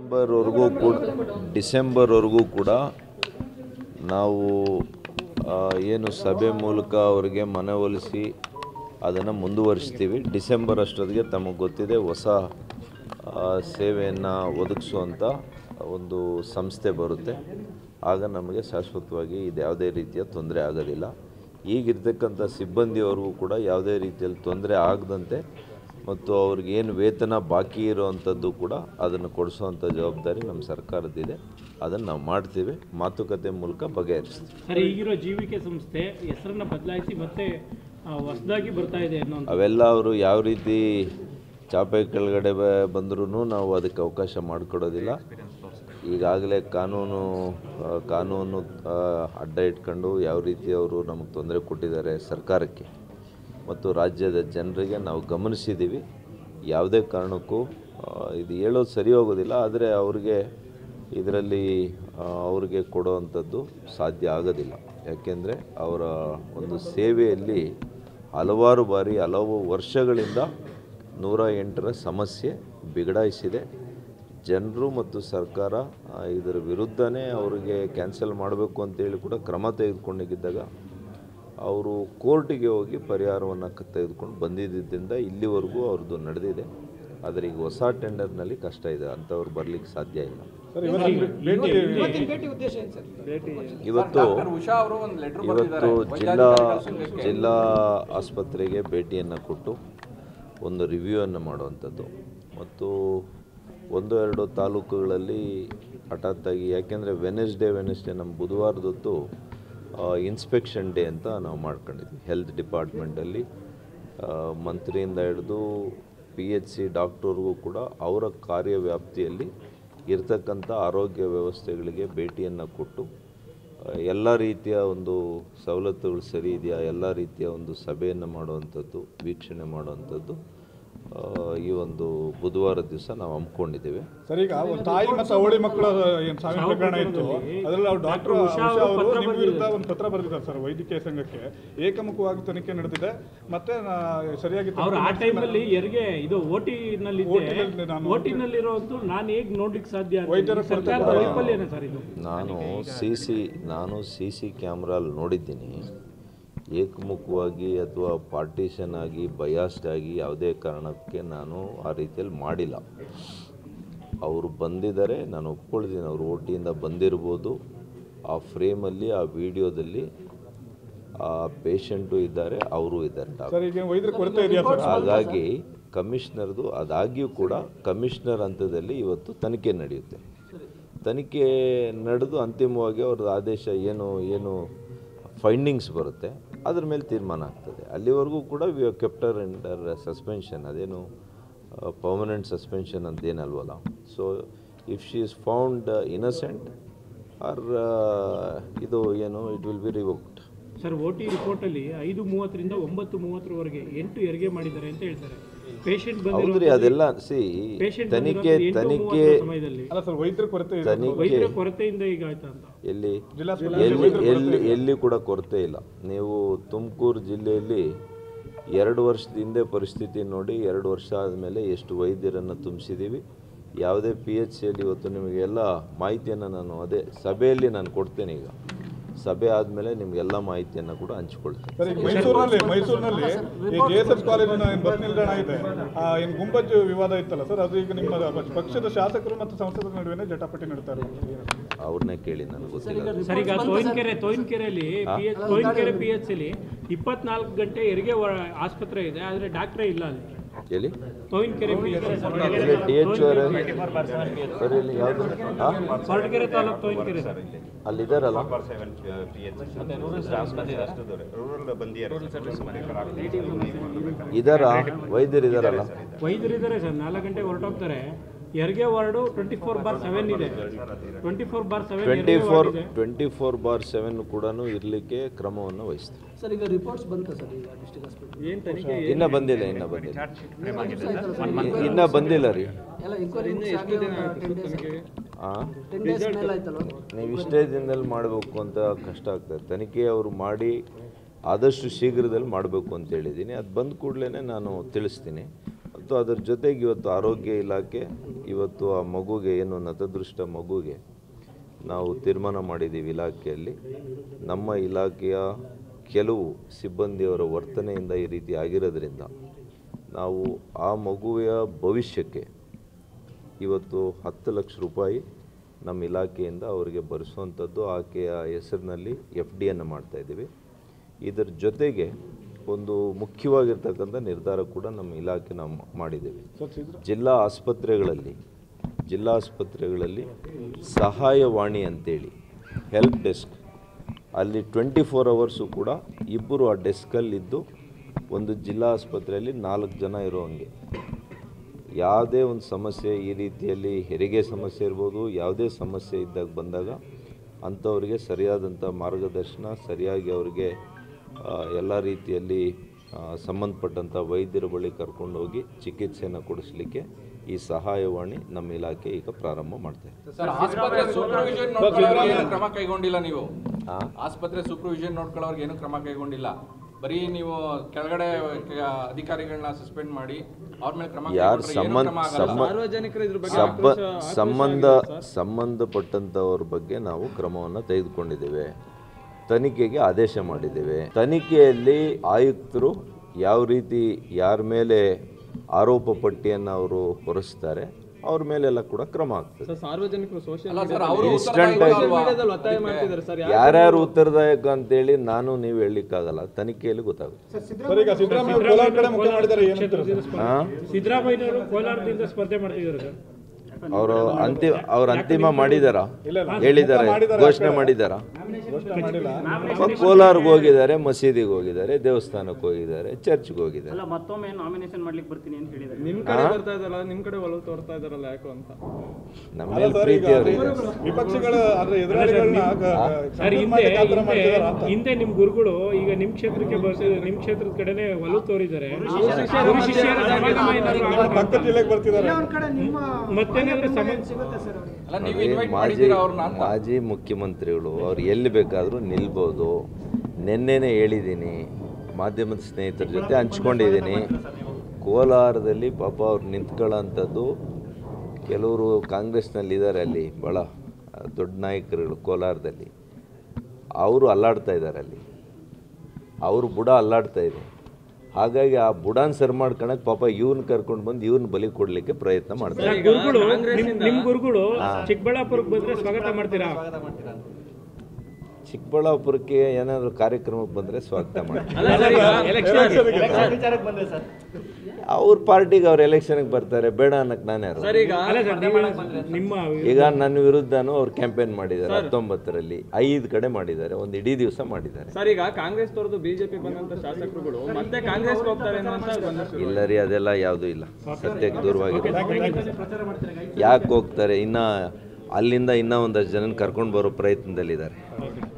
ಡಿಸೆಂಬರ್ವರೆಗೂ ಕೂಡ ನಾವು ಏನು ಸಭೆ ಮೂಲಕ ಅವರಿಗೆ ಮನವೊಲಿಸಿ ಅದನ್ನು ಮುಂದುವರಿಸ್ತೀವಿ. ಡಿಸೆಂಬರ್ ಅಷ್ಟೊತ್ತಿಗೆ ತಮಗೆ ಗೊತ್ತಿದೆ ಹೊಸ ಸೇವೆಯನ್ನು ಒದಗಿಸುವಂಥ ಒಂದು ಸಂಸ್ಥೆ ಬರುತ್ತೆ. ಆಗ ನಮಗೆ ಶಾಶ್ವತವಾಗಿ ಇದು ಯಾವುದೇ ರೀತಿಯ ತೊಂದರೆ ಆಗೋದಿಲ್ಲ. ಈಗಿರ್ತಕ್ಕಂಥ ಸಿಬ್ಬಂದಿಯವ್ರಿಗೂ ಕೂಡ ಯಾವುದೇ ರೀತಿಯಲ್ಲಿ ತೊಂದರೆ ಆಗದಂತೆ ಮತ್ತು ಅವ್ರಿಗೇನು ವೇತನ ಬಾಕಿ ಇರೋವಂಥದ್ದು ಕೂಡ ಅದನ್ನು ಕೊಡಿಸುವಂಥ ಜವಾಬ್ದಾರಿ ನಮ್ಮ ಸರ್ಕಾರದ್ದಿದೆ. ಅದನ್ನು ನಾವು ಮಾಡ್ತೀವಿ, ಮಾತುಕತೆ ಮೂಲಕ ಬಗೆಹರಿಸ್ತೀವಿ. ಸರ್, ಈಗಿರೋ ಜೀವಿಕೆ ಸಂಸ್ಥೆ ಹೆಸರನ್ನು ಬದಲಾಯಿಸಿ ಮತ್ತೆ ಹೊಸದಾಗಿ ಬರ್ತಾ ಇದೆ ಅನ್ನೋ ಅವೆಲ್ಲ ಅವರು ಯಾವ ರೀತಿ ಚಾಪೆ ಕೆಳಗಡೆ ಬಂದ್ರೂ ನಾವು ಅದಕ್ಕೆ ಅವಕಾಶ ಮಾಡಿಕೊಡೋದಿಲ್ಲ. ಈಗಾಗಲೇ ಕಾನೂನು ಅಡ್ಡ ಇಟ್ಕೊಂಡು ಯಾವ ರೀತಿ ಅವರು ನಮಗೆ ತೊಂದರೆ ಕೊಟ್ಟಿದ್ದಾರೆ ಸರ್ಕಾರಕ್ಕೆ ಮತ್ತು ರಾಜ್ಯದ ಜನರಿಗೆ ನಾವು ಗಮನಿಸಿದ್ದೀವಿ. ಯಾವುದೇ ಕಾರಣಕ್ಕೂ ಇದು ಹೇಳೋದು ಸರಿ ಹೋಗೋದಿಲ್ಲ. ಆದರೆ ಅವ್ರಿಗೆ ಕೊಡುವಂಥದ್ದು ಸಾಧ್ಯ ಆಗೋದಿಲ್ಲ. ಯಾಕೆಂದರೆ ಅವರ ಒಂದು ಸೇವೆಯಲ್ಲಿ ಹಲವು ವರ್ಷಗಳಿಂದ 108ರ ಸಮಸ್ಯೆ ಬಿಗಡಾಯಿಸಿದೆ. ಜನರು ಮತ್ತು ಸರ್ಕಾರ ಇದರ ವಿರುದ್ಧನೇ ಅವರಿಗೆ ಕ್ಯಾನ್ಸಲ್ ಮಾಡಬೇಕು ಅಂತೇಳಿ ಕೂಡ ಕ್ರಮ ತೆಗೆದುಕೊಂಡಿದ್ದಾಗ ಅವರು ಕೋರ್ಟಿಗೆ ಹೋಗಿ ಪರಿಹಾರವನ್ನು ತೆಗೆದುಕೊಂಡು ಬಂದಿದ್ದರಿಂದ ಇಲ್ಲಿವರೆಗೂ ಅವ್ರದ್ದು ನಡೆದಿದೆ. ಆದರೆ ಈಗ ಹೊಸ ಟೆಂಡರ್ನಲ್ಲಿ ಕಷ್ಟ ಇದೆ, ಅಂಥವ್ರು ಬರಲಿಕ್ಕೆ ಸಾಧ್ಯ ಇಲ್ಲ. ಇವತ್ತು ಜಿಲ್ಲಾ ಆಸ್ಪತ್ರೆಗೆ ಭೇಟಿಯನ್ನು ಕೊಟ್ಟು ಒಂದು ರಿವ್ಯೂವನ್ನು ಮಾಡುವಂಥದ್ದು ಮತ್ತು 1-2 ತಾಲೂಕುಗಳಲ್ಲಿ ಹಠಾತ್ತಾಗಿ, ಯಾಕೆಂದರೆ ವೆನೆಸ್ಡೇ ನಮ್ಮ ಬುಧವಾರದೊತ್ತು ಇನ್ಸ್ಪೆಕ್ಷನ್ ಡೇ ಅಂತ ನಾವು ಮಾಡ್ಕೊಂಡಿದ್ವಿ. ಹೆಲ್ತ್ ಡಿಪಾರ್ಟ್ಮೆಂಟಲ್ಲಿ ಮಂತ್ರಿಯಿಂದ ಹಿಡಿದು PHC ಡಾಕ್ಟರ್ಗೂ ಕೂಡ ಅವರ ಕಾರ್ಯವ್ಯಾಪ್ತಿಯಲ್ಲಿ ಇರತಕ್ಕಂಥ ಆರೋಗ್ಯ ವ್ಯವಸ್ಥೆಗಳಿಗೆ ಭೇಟಿಯನ್ನು ಕೊಟ್ಟು ಎಲ್ಲ ರೀತಿಯ ಒಂದು ಸವಲತ್ತುಗಳು ಸರಿ ಇದೆಯಾ, ಎಲ್ಲ ರೀತಿಯ ಒಂದು ಸಭೆಯನ್ನು ಮಾಡುವಂಥದ್ದು, ವೀಕ್ಷಣೆ ಮಾಡುವಂಥದ್ದು ಈ ಒಂದು ಬುಧವಾರ ದಿವಸ ನಾವು ಹಮ್ಮಿಕೊಂಡಿದ್ದೇವೆ. ಸರ್, ಈಗ ಒಂದು ತಾಯಿ ಮತ್ತು ಅವಳಿ ಮಕ್ಕಳ ಏನು ಸಾವಿನ ಪ್ರಕರಣ ಇತ್ತು, ಅದರಲ್ಲಿ ಅವ್ರು ಡಾಕ್ಟರ್ ಉಷಾ ಅವರು ನಿಮ್ಮ ವಿರುದ್ಧ ಒಂದು ಪತ್ರ ಬರೆದಿದ್ದಾರೆ ಸರ್ ವೈದ್ಯಕೀಯ ಸಂಘಕ್ಕೆ. ಏಕಮುಖವಾಗಿ ತನಿಖೆ ನಡೆದಿದೆ ಮತ್ತೆ ಸರಿಯಾಗಿ ಆ ಟೈಮಲ್ಲಿ ಹೆರಿಗೆ ಇದು ಓಟಿನಲ್ಲಿರೋದು ನಾನು ಹೇಗೆ ನೋಡ್ಲಿಕ್ಕೆ ಸಾಧ್ಯ? ವೈದ್ಯರ ಸರ್ಕಾರದ ವೈಫಲ್ಯನೇ ಸರ್ ಇದು. ನಾನು CC ಕ್ಯಾಮ್ರಲ್ಲಿ ನೋಡಿದ್ದೀನಿ. ಏಕಮುಖವಾಗಿ ಅಥವಾ ಪಾರ್ಟಿಷನ್ ಆಗಿ ಬಯಾಸ್ಡ್ ಆಗಿ ಯಾವುದೇ ಕಾರಣಕ್ಕೆ ನಾನು ಆ ರೀತಿಯಲ್ಲಿ ಮಾಡಿಲ್ಲ. ಅವರು ಬಂದಿದ್ದಾರೆ, ನಾನು ಒಪ್ಕೊಳ್ತೀನಿ. ಅವರು ಓಟಿಯಿಂದ ಬಂದಿರ್ಬೋದು. ಆ ಫ್ರೇಮಲ್ಲಿ ಆ ವಿಡಿಯೋದಲ್ಲಿ ಆ ಪೇಷಂಟು ಇದ್ದಾರೆ, ಅವರು ಇದ್ದಾರೆ. ಹಾಗಾಗಿ ಕಮಿಷನರ್ದು ಅದಾಗಿಯೂ ಕೂಡ ಕಮಿಷನರ್ ಹಂತದಲ್ಲಿ ಇವತ್ತು ತನಿಖೆ ನಡೆಯುತ್ತೆ. ತನಿಖೆ ನಡೆದು ಅಂತಿಮವಾಗಿ ಅವ್ರದ್ದು ಆದೇಶ ಏನು ಫೈಂಡಿಂಗ್ಸ್ ಬರುತ್ತೆ, ಅದ್ರ ಮೇಲೆ ತೀರ್ಮಾನ ಆಗ್ತದೆ. ಅಲ್ಲಿವರೆಗೂ ಕೂಡ we have kept her under suspension. ಅದೇನು ಪರ್ಮನೆಂಟ್ ಸಸ್ಪೆನ್ಷನ್ ಅಂತೇನಲ್ವಲ್ಲ. So if she is found innocent or ಇದು it will be revoked. Sir, OT ರಿಪೋರ್ಟಲ್ಲಿ 5:30ರಿಂದ 9:30ವರೆಗೆ 8 ಹೆರಿಗೆ ಮಾಡಿದ್ದಾರೆ ಅಂತ ಹೇಳ್ತಾರೆ. ಹೌದ್ರಿ, ಅದೆಲ್ಲ ತನಿಖೆ ಎಲ್ಲಿ ಕೂಡ ಕೊರತೆ ಇಲ್ಲ. ನೀವು ತುಮಕೂರು ಜಿಲ್ಲೆಯಲ್ಲಿ 2 ವರ್ಷದ ಹಿಂದೆ ಪರಿಸ್ಥಿತಿ ನೋಡಿ, 2 ವರ್ಷ ಆದಮೇಲೆ ಎಷ್ಟು ವೈದ್ಯರನ್ನು ತುಂಬಿಸಿದ್ದೀವಿ. ಯಾವುದೇ PHCಯಲ್ಲಿ ಇವತ್ತು ನಿಮಗೆ ಎಲ್ಲ ಮಾಹಿತಿಯನ್ನು ನಾನು ಅದೇ ಸಭೆಯಲ್ಲಿ ನಾನು ಕೊಡ್ತೇನೆ. ಈಗ ಸಭೆ ಆದಮೇಲೆ ನಿಮಗೆಲ್ಲ ಮಾಹಿತಿಯನ್ನು ಕೂಡ ಹಂಚಿಕೊಳ್ತೇನೆ. ಮೈಸೂರಿನಲ್ಲಿ JSS ಕಾಲೇಜಿನ ಬಸ್ ನಿಲ್ದಾಣ ಇದೆ, ಏನು ಗುಂಬಜ್ ವಿವಾದ ಇತ್ತಲ್ಲ ಸರ್, ಅದು ಈಗ ನಿಮ್ಮ ಪಕ್ಷದ ಶಾಸಕರು ಮತ್ತು ಸಂಸದರ ನಡುವೆ ಜಟಾಪಟಿ ನಡೀತಾರೆ. ಅವ್ರನ್ನೇ ಕೇಳಿ, ನನಗೆ ಗೊತ್ತಿಲ್ಲ. ಸರ್, ಈಗ ತೋಯಿನಕೆರೆಯಲ್ಲಿ PHCಲಿ 24 ಗಂಟೆ ಹೆರಿಗೆ ಆಸ್ಪತ್ರೆ ಇದೆ, ಆದರೆ ಡಾಕ್ಟ್ರೇ ಇಲ್ಲ ಅಲ್ಲಿ. ಎಲ್ಲಿ? ತೋಯಿನಕೆರೆ ಹೊರಟಗೆರೆ ತಾಲೂಕು ತೋಯಿನಕೆರೆ ಅಲ್ಲಿದ್ದಾರಲ್ಲ. ಇದಾರಾ ವೈದ್ಯರಿದ್ದಾರಲ್ಲ? ವೈದ್ಯರಿದ್ದಾರೆ ಸರ್, 4 ಗಂಟೆಗೆ ಹೊರಟೋಗ್ತಾರೆ. ಹೆರಿಗೆ ವಾರ್ಡು 24/7 ಇದೆ. 24/7 ಕೂಡ ಇರಲಿಕ್ಕೆ ಕ್ರಮವನ್ನು ವಹಿಸ್ತೀವಿ. ಸರ್, ಈಗ ರಿಪೋರ್ಟ್ಸ್ ಬಂತ ಸರ್ ಈಗ ಡಿಸ್ಟ್ರಿಕ್ಟ್ ಹಾಸ್ಪಿಟಲ್? ಏನು ತನಿಖೆ ಇನ್ನೂ ಬಂದಿಲ್ಲ ರೀ. ನೀವು ಇಷ್ಟೇ ದಿನದಲ್ಲಿ ಮಾಡಬೇಕು ಅಂತ ಕಷ್ಟ ಆಗ್ತದೆ. ತನಿಖೆ ಅವರು ಮಾಡಿ ಆದಷ್ಟು ಶೀಘ್ರದಲ್ಲಿ ಮಾಡಬೇಕು ಅಂತ ಹೇಳಿದ್ದೀನಿ. ಅದು ಬಂದ ಕೂಡಲೇ ನಾನು ತಿಳಿಸ್ತೀನಿ. ಮತ್ತು ಅದರ ಜೊತೆಗೆ ಇವತ್ತು ಆರೋಗ್ಯ ಇಲಾಖೆ ಇವತ್ತು ಆ ಮಗುಗೆ ಏನು ನತದೃಷ್ಟ ಮಗುಗೆ ನಾವು ತೀರ್ಮಾನ ಮಾಡಿದ್ದೀವಿ ಇಲಾಖೆಯಲ್ಲಿ. ನಮ್ಮ ಇಲಾಖೆಯ ಕೆಲವು ಸಿಬ್ಬಂದಿಯವರ ವರ್ತನೆಯಿಂದ ಈ ರೀತಿ ಆಗಿರೋದ್ರಿಂದ ನಾವು ಆ ಮಗುವಿನ ಭವಿಷ್ಯಕ್ಕೆ ಇವತ್ತು 10 ಲಕ್ಷ ರೂಪಾಯಿ ನಮ್ಮ ಇಲಾಖೆಯಿಂದ ಅವರಿಗೆ ಭರಿಸುವಂಥದ್ದು ಆಕೆಯ ಹೆಸರಿನಲ್ಲಿ FDಯನ್ನು ಮಾಡ್ತಾಯಿದ್ದೀವಿ. ಇದರ ಜೊತೆಗೆ ಒಂದು ಮುಖ್ಯವಾಗಿರ್ತಕ್ಕಂಥ ನಿರ್ಧಾರ ಕೂಡ ನಮ್ಮ ಇಲಾಖೆ ನಾವು ಮಾಡಿದ್ದೇವೆ. ಜಿಲ್ಲಾ ಆಸ್ಪತ್ರೆಗಳಲ್ಲಿ ಸಹಾಯವಾಣಿ ಅಂತೇಳಿ ಹೆಲ್ಪ್ ಡೆಸ್ಕ್, ಅಲ್ಲಿ 24 ಅವರ್ಸು ಕೂಡ ಇಬ್ಬರು ಆ ಡೆಸ್ಕಲ್ಲಿದ್ದು ಒಂದು ಜಿಲ್ಲಾ ಆಸ್ಪತ್ರೆಯಲ್ಲಿ 4 ಜನ ಇರೋ ಹಂಗೆ ಯಾವುದೇ ಒಂದು ಸಮಸ್ಯೆ ಈ ರೀತಿಯಲ್ಲಿ ಹೆರಿಗೆ ಸಮಸ್ಯೆ ಇರ್ಬೋದು, ಯಾವುದೇ ಸಮಸ್ಯೆ ಇದ್ದಾಗ ಬಂದಾಗ ಅಂಥವ್ರಿಗೆ ಸರಿಯಾದಂಥ ಮಾರ್ಗದರ್ಶನ, ಸರಿಯಾಗಿ ಅವರಿಗೆ ಎಲ್ಲ ರೀತಿಯಲ್ಲಿ ಸಂಬಂಧಪಟ್ಟಂಥ ವೈದ್ಯರ ಬಳಿ ಕರ್ಕೊಂಡೋಗಿ ಚಿಕಿತ್ಸೆಯನ್ನು ಕೊಡಿಸಲಿಕ್ಕೆ ಈ ಸಹಾಯವಾಣಿ ನಮ್ಮ ಇಲಾಖೆ ಈಗ ಪ್ರಾರಂಭ ಮಾಡ್ತಾ ಇದೆ. ಕ್ರಮ ಕೈಗೊಂಡಿಲ್ಲ ನೀವು? ಆಸ್ಪತ್ರೆ ಸೂಪರ್ವಿಷನ್ ನೋಡ್ಕೊಳ್ಳೋರ್ಗೆ ಏನು ಕ್ರಮ ಕೈಗೊಂಡಿಲ್ಲ, ಬರೀ ನೀವು ಕೆಳಗಡೆ ಅಧಿಕಾರಿಗಳನ್ನ ಸಸ್ಪೆಂಡ್ ಮಾಡಿ ಅವ್ರ ಮೇಲೆ ಕ್ರಮ ಸಂಬಂಧಪಟ್ಟಂಥವ್ರ ಬಗ್ಗೆ ನಾವು ಕ್ರಮವನ್ನು ತೆಗೆದುಕೊಂಡಿದ್ದೇವೆ. ತನಿಖೆಗೆ ಆದೇಶ ಮಾಡಿದ್ದೇವೆ. ತನಿಖೆಯಲ್ಲಿ ಆಯುಕ್ತರು ಯಾವ ರೀತಿ ಯಾರ ಮೇಲೆ ಆರೋಪ ಪಟ್ಟಿಯನ್ನು ಅವರು ಹೊರಿಸ್ತಾರೆ ಅವ್ರ ಮೇಲೆಲ್ಲ ಕೂಡ ಕ್ರಮ ಆಗ್ತದೆ. ಯಾರ್ಯಾರು ಉತ್ತರದಾಯಕ ಅಂತೇಳಿ ನೀವು ಹೇಳಲಿಕ್ಕಾಗಲ್ಲ, ತನಿಖೆಯಲ್ಲಿ ಗೊತ್ತಾಗುತ್ತೆ. ಸಿದ್ದರಾಮಯ್ಯನವರು ಕೋಲಾರದಿಂದ ಸ್ಪರ್ಧೆ ಮಾಡ್ತಿದ್ದಾರೆ ಸರ್. ಅವ್ರ ಅಂತಿಮ ಮಾಡಿದಾರ, ಹೇಳಿದ್ದಾರೆ, ಘೋಷಣೆ ಮಾಡಿದಾರ. ಕೋಲಾರ್ಗೆ ಹೋಗಿದ್ದಾರೆ, ಮಸೀದಿಗೆ ಹೋಗಿದ್ದಾರೆ, ದೇವಸ್ಥಾನಕ್ಕೆ ಹೋಗಿದ್ದಾರೆ, ಚರ್ಚ್ಗೆ ಹೋಗಿದ್ದಾರೆ. ಮತ್ತೊಮ್ಮೆ ನಾಮಿನೇಷನ್ ಮಾಡ್ಲಿಕ್ಕೆ ಬರ್ತೀನಿ ಅಂತ ಹೇಳಿದ್ದಾರೆ. ನಿಮ್ಮ ಕಡೆ ಬರ್ತಾ ಇದಾರಲ್ಲ, ನಿಮ್ಮ ಕಡೆ ಒಲವು ತೋರ್ತಾ ಇದಾರಲ್ಲ, ಯಾಕೋ ಅಂತ ನಮ್ಮ ಮೇಲೆ ಪ್ರೀತಿ ಅವರಿಗೆ. ಹಿಂದೆ ನಿಮ್ಮ ಗುರುಗಳು ಈಗ ನಿಮ್ಮ ಕ್ಷೇತ್ರಕ್ಕೆ ಬರ್ತಿದ್ದಾರೆ, ನಿಮ್ಮ ಕ್ಷೇತ್ರದ ಕಡೆನೆ ಒಲವು ತೋರಿದ್ದಾರೆ. ಮಾಜಿ ಮುಖ್ಯಮಂತ್ರಿಗಳು ಅವ್ರು ಎಲ್ಲಿ ಬೇಕಾದರೂ ನಿಲ್ಬೋದು. ನಿನ್ನೆನೇ ಹೇಳಿದ್ದೀನಿ, ಮಾಧ್ಯಮದ ಸ್ನೇಹಿತರ ಜೊತೆ ಹಂಚ್ಕೊಂಡಿದ್ದೀನಿ. ಕೋಲಾರದಲ್ಲಿ ಪಾಪ ಅವ್ರು ನಿಂತ್ಕೊಳ್ಳೋಂಥದ್ದು ಕೆಲವರು ಕಾಂಗ್ರೆಸ್ನಲ್ಲಿದ್ದಾರೆ, ಅಲ್ಲಿ ಭಾಳ ದೊಡ್ಡ ನಾಯಕರುಗಳು ಕೋಲಾರದಲ್ಲಿ, ಅವರು ಅಲ್ಲಾಡ್ತಾ ಇದ್ದಾರೆ. ಅಲ್ಲಿ ಅವರು ಬುಡ ಅಲ್ಲಾಡ್ತಾ ಇದೆ. ಹಾಗಾಗಿ ಆ ಬುಡಾನ್ ಸರ್ ಮಾಡ್ಕೊಳಕ್ಕೆ ಪಾಪ ಇವ್ನ ಕರ್ಕೊಂಡು ಬಂದು ಇವ್ನ ಬಲಿ ಕೊಡ್ಲಿಕ್ಕೆ ಪ್ರಯತ್ನ ಮಾಡ್ತಾರೆ. ನಿಮ್ಮ ಗುರುಗಳು ಚಿಕ್ಕಬಳ್ಳಾಪುರಕ್ಕೆ ಬಂದ್ರೆ ಸ್ವಾಗತ ಮಾಡ್ತೀರಾ? ಚಿಕ್ಕಬಳ್ಳಾಪುರಕ್ಕೆ ಏನಾದರೂ ಕಾರ್ಯಕ್ರಮಕ್ಕೆ ಬಂದರೆ ಸ್ವಾಗತ ಮಾಡ್ತಾರೆ. ಅವ್ರ ಪಾರ್ಟಿಗೆ ಅವ್ರು ಎಲೆಕ್ಷನ್ಗೆ ಬರ್ತಾರೆ, ಬೇಡ ಅನ್ನಕ್ಕೆ ನಾನು ಯಾರು? ಈಗ ನನ್ನ ವಿರುದ್ಧನೂ ಅವ್ರು ಕ್ಯಾಂಪೇನ್ ಮಾಡಿದ್ದಾರೆ. 19ರಲ್ಲಿ 5 ಕಡೆ ಮಾಡಿದ್ದಾರೆ, ಒಂದು ಇಡೀ ದಿವಸ ಮಾಡಿದ್ದಾರೆ. ಸರ್, ಈಗ ಕಾಂಗ್ರೆಸ್ ತೋರ್ದು ಬಿಜೆಪಿ ಬಂದಂತ ಶಾಸಕರುಗಳು ಮತ್ತೆ ಕಾಂಗ್ರೆಸ್ ಹೋಗ್ತಾರೆ ಇಲ್ಲ ರೀ, ಅದೆಲ್ಲ ಯಾವುದೂ ಇಲ್ಲ, ಸತ್ಯಕ್ಕೆ ದೂರವಾಗಿದೆ. ಯಾಕೆ ಹೋಗ್ತಾರೆ? ಅಲ್ಲಿಂದ ಇನ್ನೂ ಒಂದಷ್ಟು ಜನ ಕರ್ಕೊಂಡು ಬರೋ ಪ್ರಯತ್ನದಲ್ಲಿದ್ದಾರೆ.